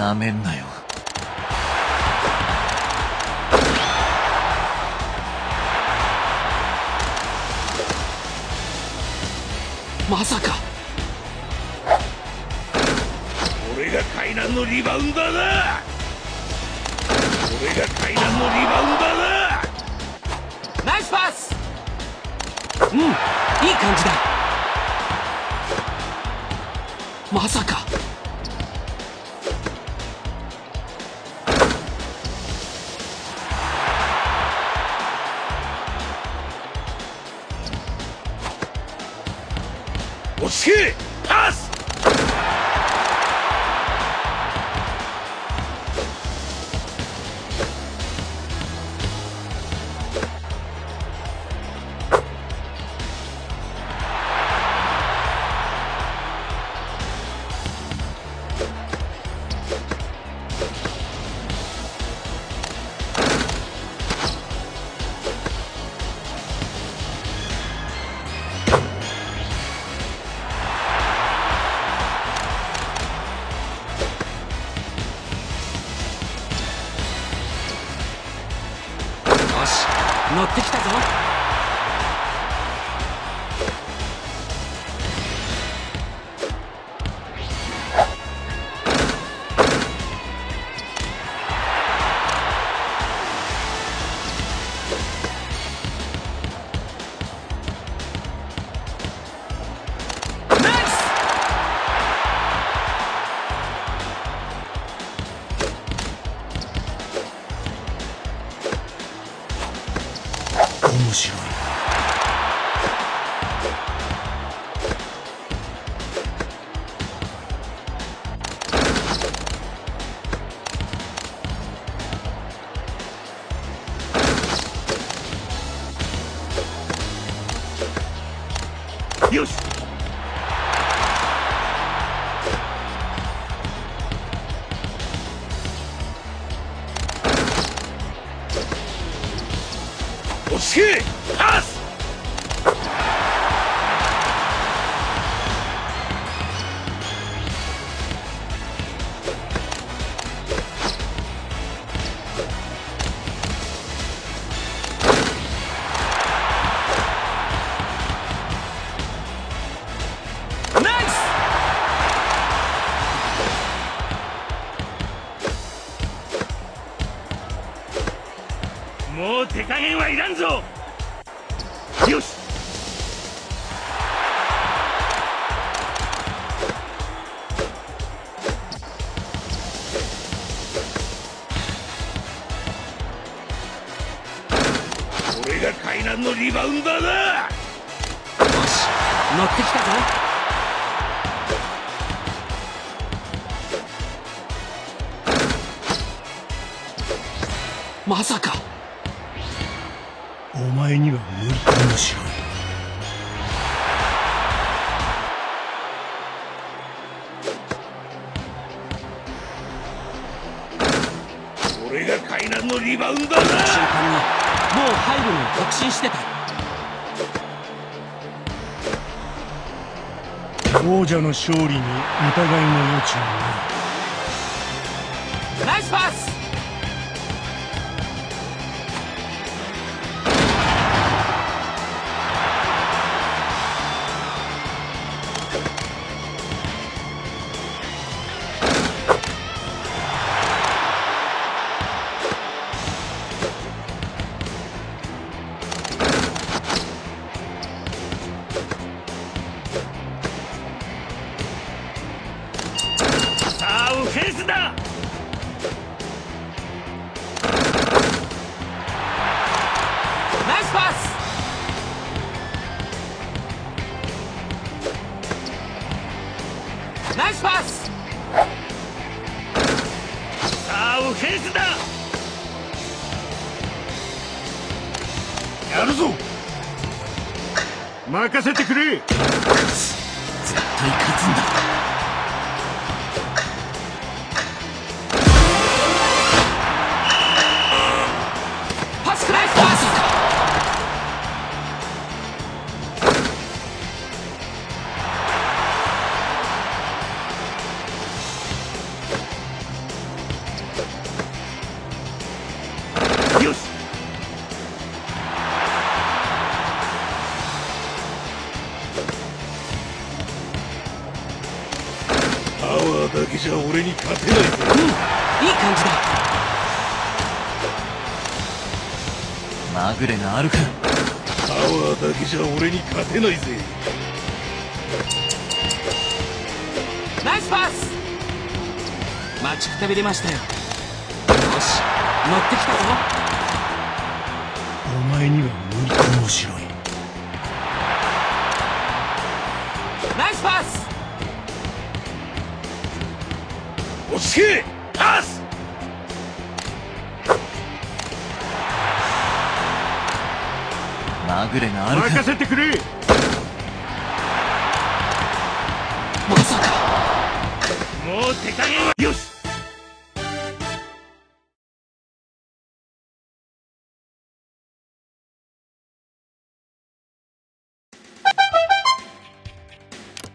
なめんなよ。まさか俺が海南のリバウンダーだ。俺が海南のリバウンダーだ。 ナイスパス。うん、いい感じだ。まさか落ち着け。パス。 乗ってきたぞ。ナイス。 面白い。 よし。落ち着け。パス。 ナイス。 もう手加減はいらんぞ。よし。俺が海南のリバウンダーだ。 よし、乗ってきたぞ。まさかお前には無理。面白い。 俺が海南のリバウンダーだ。 瞬間にもう入るのを確信してた。 王者の勝利に疑いの余地はない。 ナイスパス。 さあオフェンスだ。 ナイスパス。ナイスパス。 さあオフェンスだ。やるぞ。任せてくれ。 絶対勝つんだ。 パス。ナイスパス。 パワーだけじゃ俺に勝てないぜ。 いい感じだ。 まぐれがあるか。 パワーだけじゃ俺に勝てないぜ。 ナイスパス。待ちくたびれましたよ。よし、乗ってきたぞ。 お前には無理。面白い。 ナイスパス。 落ち着け。パス。 まぐれがあるか。 任せてくれ。 まさか。 もう手加減はよし。